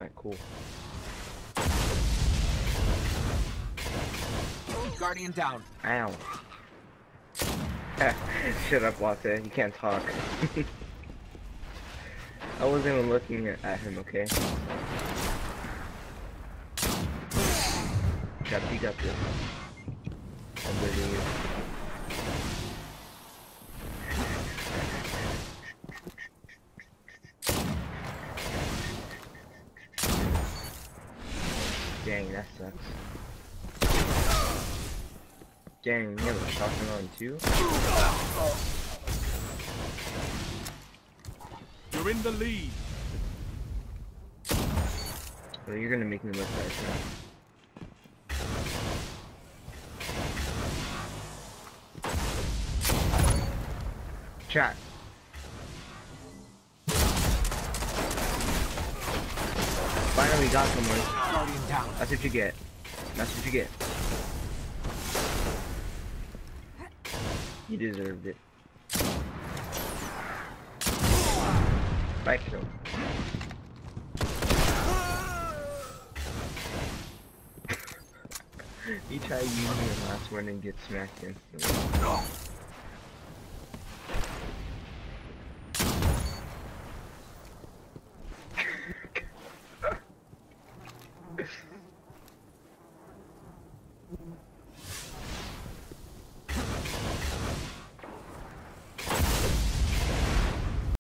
Alright, cool. Guardian down. Ow. Shut up, Latte. You can't talk. I wasn't even looking at him, okay? You got this. I'm believing you. Dang, that sucks. Dang, you have a shotgun on too? You're in the lead. Well, you're gonna make me look bad now. Chat. Finally got someone. Guardian down. That's what you get. That's what you get. You deserved it. Right kill. You try using your last one and get smacked instantly.